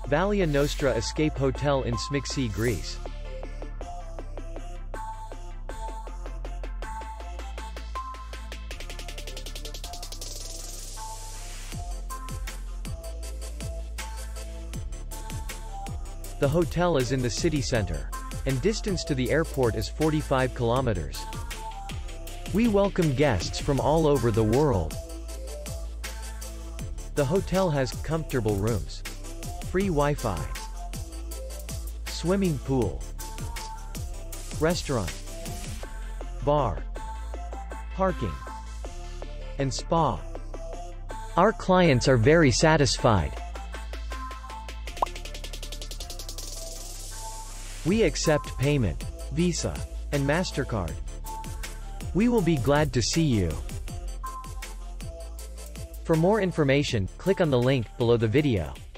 Valia Nostra Escape Hotel in Smixi, Greece. The hotel is in the city center, and distance to the airport is 45 kilometers. We welcome guests from all over the world. The hotel has comfortable rooms, free Wi-Fi, swimming pool, restaurant, bar, parking, and spa. Our clients are very satisfied. We accept payment, Visa, and MasterCard. We will be glad to see you. For more information, click on the link below the video.